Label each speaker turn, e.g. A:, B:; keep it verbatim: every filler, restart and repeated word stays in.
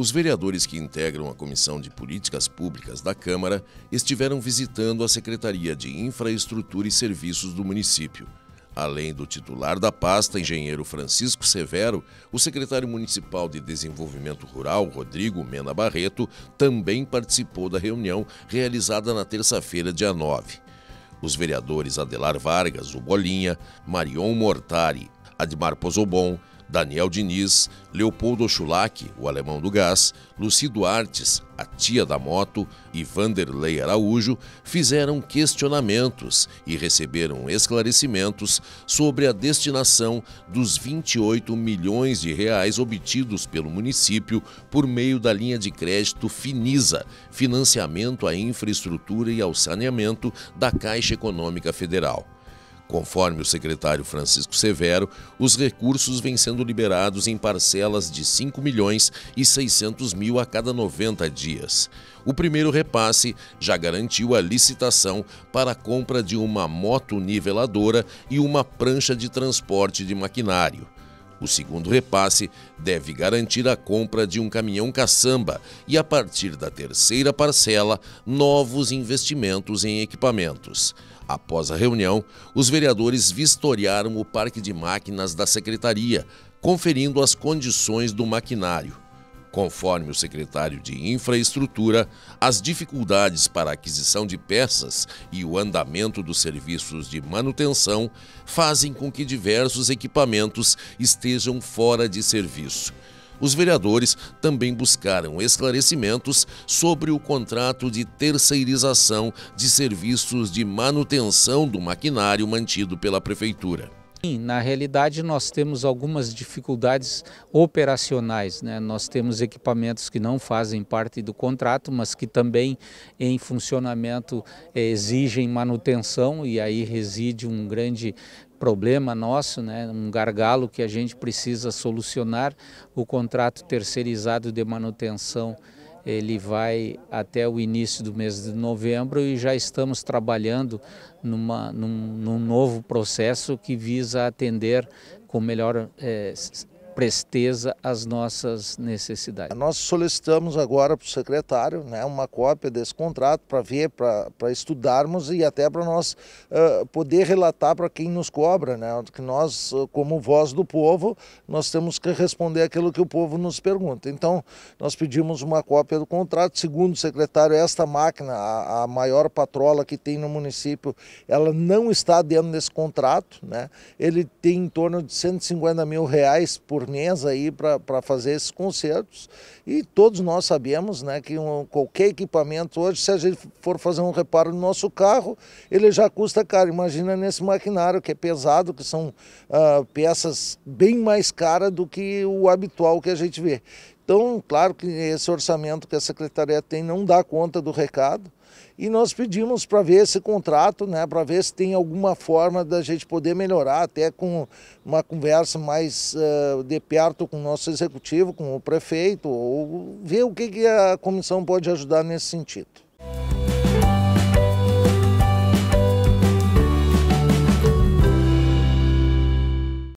A: Os vereadores que integram a Comissão de Políticas Públicas da Câmara estiveram visitando a Secretaria de Infraestrutura e Serviços do município. Além do titular da pasta, engenheiro Francisco Severo, o secretário municipal de Desenvolvimento Rural, Rodrigo Mena Barreto, também participou da reunião realizada na terça-feira, dia nove. Os vereadores Adelar Vargas, o Bolinha, Marion Mortari, Admar Pozobon, Daniel Diniz, Leopoldo Schulach, o alemão do gás, Lucido Artes, a tia da moto, e Vanderlei Araújo fizeram questionamentos e receberam esclarecimentos sobre a destinação dos vinte e oito milhões de reais obtidos pelo município por meio da linha de crédito Finisa, financiamento à infraestrutura e ao saneamento da Caixa Econômica Federal. Conforme o secretário Francisco Severo, os recursos vêm sendo liberados em parcelas de cinco milhões e seiscentos mil a cada noventa dias. O primeiro repasse já garantiu a licitação para a compra de uma moto niveladora e uma prancha de transporte de maquinário. O segundo repasse deve garantir a compra de um caminhão caçamba e, a partir da terceira parcela, novos investimentos em equipamentos. Após a reunião, os vereadores vistoriaram o parque de máquinas da secretaria, conferindo as condições do maquinário. Conforme o secretário de Infraestrutura, as dificuldades para a aquisição de peças e o andamento dos serviços de manutenção fazem com que diversos equipamentos estejam fora de serviço. Os vereadores também buscaram esclarecimentos sobre o contrato de terceirização de serviços de manutenção do maquinário mantido pela Prefeitura.
B: Na realidade, nós temos algumas dificuldades operacionais, né? Nós temos equipamentos que não fazem parte do contrato, mas que também em funcionamento eh, exigem manutenção, e aí reside um grande problema nosso, né? Um gargalo que a gente precisa solucionar. O contrato terceirizado de manutenção ele vai até o início do mês de novembro e já estamos trabalhando numa, num, num novo processo que visa atender com melhor é, presteza as nossas necessidades.
C: Nós solicitamos agora para o secretário, né, uma cópia desse contrato para ver, para estudarmos e até para nós uh, poder relatar para quem nos cobra, né, que nós, como voz do povo, nós temos que responder aquilo que o povo nos pergunta. Então, nós pedimos uma cópia do contrato. Segundo o secretário, esta máquina, a, a maior patrola que tem no município, ela não está dentro desse contrato, né? Ele tem em torno de cento e cinquenta mil reais por mês aí para fazer esses concertos, e todos nós sabemos, né, que um, qualquer equipamento hoje, se a gente for fazer um reparo no nosso carro, ele já custa caro. Imagina nesse maquinário que é pesado, que são uh, peças bem mais caras do que o habitual que a gente vê. Então, claro que esse orçamento que a Secretaria tem não dá conta do recado, e nós pedimos para ver esse contrato, né, para ver se tem alguma forma da gente poder melhorar, até com uma conversa mais uh, de perto com o nosso executivo, com o prefeito, ou ver o que, que a comissão pode ajudar nesse sentido.